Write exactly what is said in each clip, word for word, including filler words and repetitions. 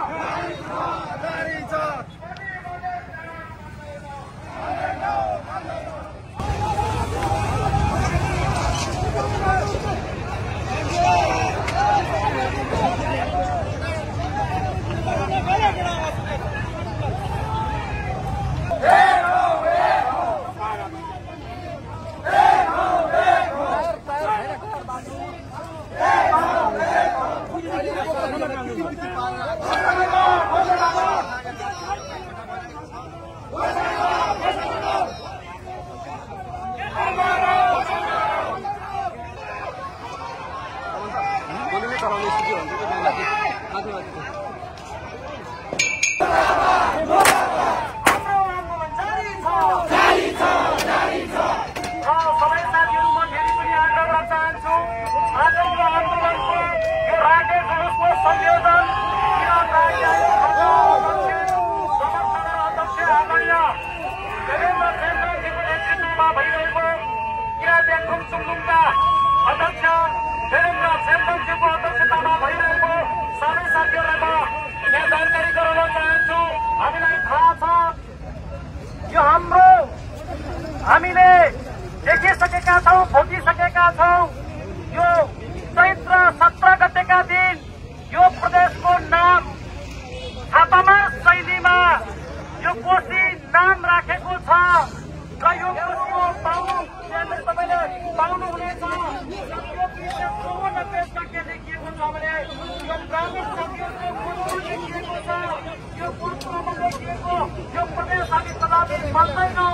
हामीले देखिसकेका छौं, भोगिसकेका छौं। यो चैत्र सत्र गतेका दिन यो प्रदेशको नाम छापामा शैलीमा यो कोशी नाम राखेको छ र यो कोशीको पाउनु तपाईँले पाउनुहुनेछ। यो चौवन्न पेजमा के लेखिएको छ भने यो ग्रामीण समितिको लेखिएको छ, यो पूर्वमा लेखिएको यो प्रदेश हामी कदापि बन्दैनौँ,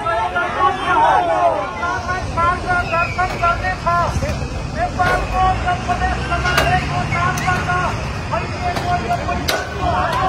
मार्गदर्शन गर्नेछ। नेपालको प्रदेश सरकारको नामबाट भइरहेको यो पैसाको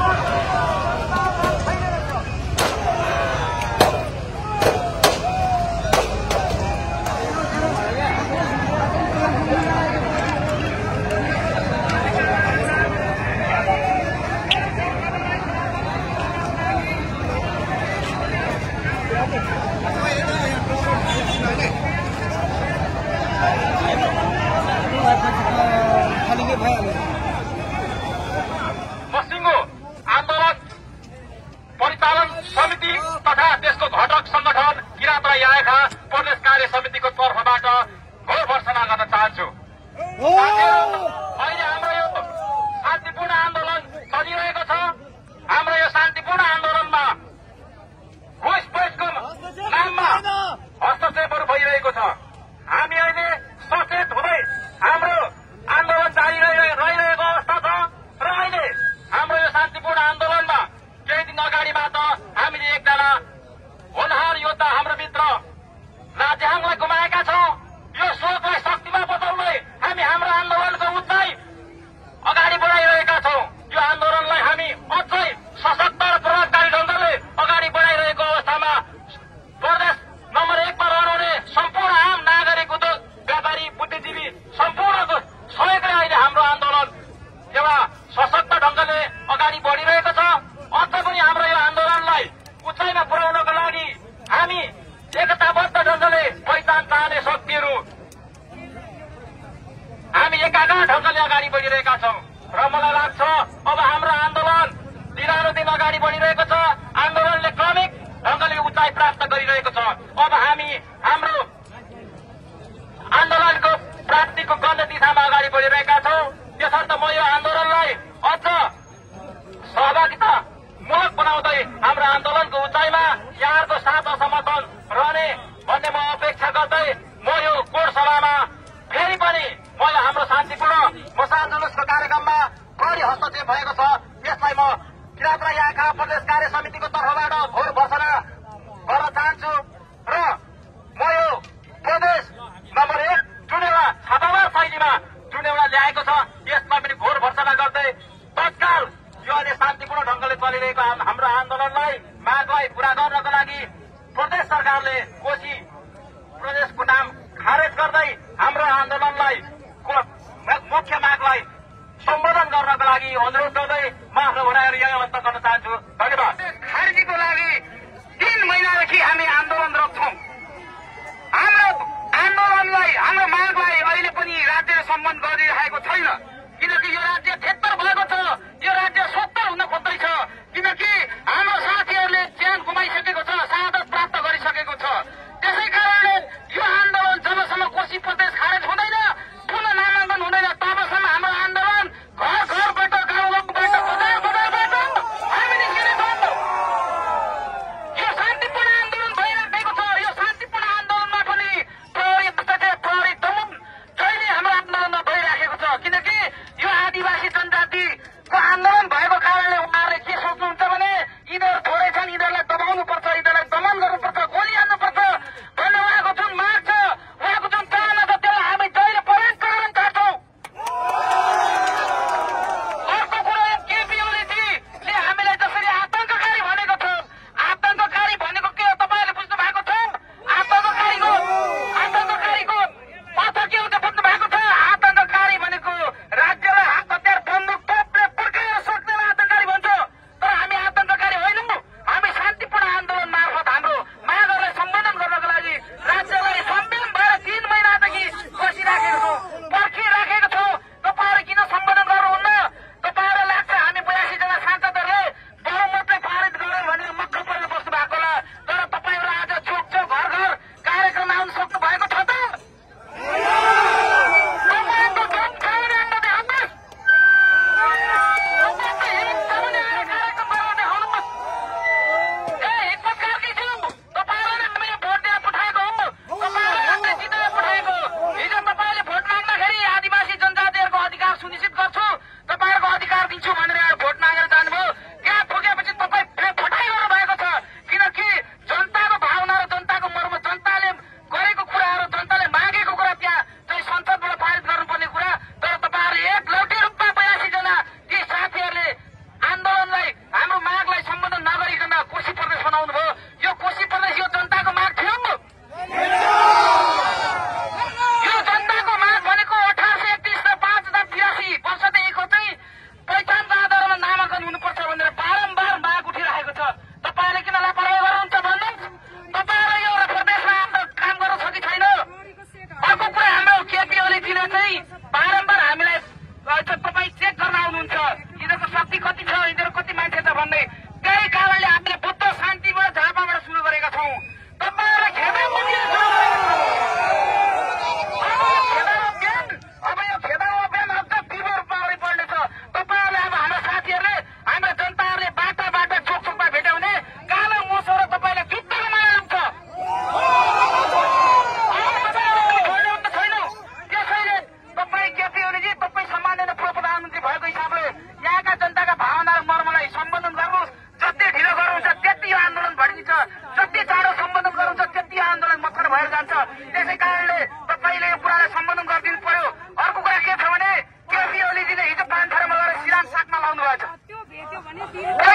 पश्चिमको आन्दोलन परिचालन समिति तथा त्यसको घटक संगठन किरात र याखा प्रदेश कार्य समितिको तर्फबाट घोर भर्सना गर्न चाहन्छु। अहिले हाम्रो यो शान्तिपूर्ण आन्दोलन चलिरहेको छ। हाम्रो यो शान्तिपूर्ण आन्दोलनमा घुसपैठको नाममा हस्तक्षेपहरू भइरहेको छ। हामी अहिले सचेत हुँदै हाम्रो आन्दोलन जारी रहिरहेको अवस्था छ र अहिले हाम्रो यो शान्तिपूर्ण आन्दोलनमा केही दिन अगाडिमा त हामीले एकजना होनहार योद्धा हाम्रो मित्र राजेहाङलाई गुमाएका छौं। यो सोचलाई शक्तिमा बदल्दै हामी हाम्रो आन्दोलनको उचाइ अगाडि बढाइरहेका छौं। यो आन्दोलनलाई हामी अझै सशक्त र प्रभावकारी ढंगले अगाडि बढाइरहेको अवस्थामा प्रदेश नम्बर एकमा रहनुहुने सम्पूर्ण आम नागरिक, उद्योग व्यापारी, बुद्धिजीवी सम्पूर्णको सहयोगले अहिले हाम्रो आन्दोलन एउटा सशक्त ढंगले अगाडि बढिरहेको छ। अझ पनि हाम्रो यो आन्दोलनलाई उचाइमा पुर्याउनको लागि हामी एकताबद्ध ढंगले पहिचान चाहने शक्तिहरू हामी एकाकार ढंगले अगाडि बढिरहेका छौं र मलाई लाग्छ अब हाम्रो आन्दोलन दिनानुदिन अगाडि बढिरहेको छ। आन्दोलनले क्रमिक ढंगले उचाइ प्राप्त गरिरहेको छ। अब हामी हाम्रो आन्दोलनको प्राप्तिको गम्य दिशामा अगाडि बढिरहेका छौं। त्यसर्थ म यो आन्दोलनलाई अझ सहभागितामूलक बनाउँदै हाम्रो आन्दोलनको उचाइमा यहाँहरूको साथ समर्थन रहने भन्ने म अपेक्षा गर्दै म यो कोट सभामा फेरि पनि मैले हाम्रो शान्तिपूर्ण मसा जुलुसको कार्यक्रममा बढी हस्तक्षेप भएको छ। यसलाई म किरात र याखा प्रदेश कार्य समितिको तर्फबाट घोर भर्सना गर्न चाहन्छु र म यो प्रदेश नम्बर एक जुन एउटा छापामार शैलीमा जुन एउटा ल्याएको छ यसमा पनि घोर भर्सना गर्दै तत्काल यो अहिले शान्तिपूर्ण ढंगले चलिरहेको हाम्रो आन्दोलनलाई मागलाई पूरा गर्नको लागि प्रदेश सरकारले कोशी प्रदेशको नाम खारेज गर्दै हाम्रो आन्दोलनलाई मुख्य मागलाई सम्बोधन गर्नको लागि अनुरोध गर्दै म आफ्नो भनाइहरू यहाँ अन्त गर्न चाहन्छु। धन्यवाद। खारेजीको लागि तीन महिनादेखि हामी आन्दोलनरत छौं। हाम्रो आन्दोलनलाई हाम्रो मागलाई अहिले पनि राज्यले सम्मान गरिरहेको छैन, किनकि यो राज्य क्षेत्र भएको छ। यो राज्य सत्तर छ यिनीहरू कति मान्छे छ भन्ने। त्यही कारणले हामीले बुद्ध शान्तिबाट झापाबाट सुरु गरेका छौँ। तपाईँहरूलाई खेदा बुझिएको अब यो खेदा अभियान अझ तीव्र रूपमा अगाडि बढ्नेछ। तपाईँहरूले अब हाम्रो साथीहरूले हाम्रो जनताहरूले बाटा बाटा चोक चोकमा भेटाउने कालो मोसो र तपाईँले जुत्ताको माला लाग्छ। छैन त्यसैले तपाईँ केपी ओलीजी तपाईँ सम्माननीय प्रधानमन्त्री भएको हिसाबले यहाँका जनताका भावना र मर्मलाई सम्बोधन गर्नुहोस्। जति ढिलो गर्नुहुन्छ त्यति यो आन्दोलन भड्किन्छ, जति चाँडो सम्बोधन गर्नुहुन्छ त्यति आन्दोलन मत्थर भएर जान्छ। त्यसै कारणले तपाईँले यो कुरालाई सम्बोधन गरिदिनु पर्यो। अर्को कुरा के छ भने केपी ओलीजीले हिजो पाँच थरमा लगेर सिरान सागमा लाउनु भएछ।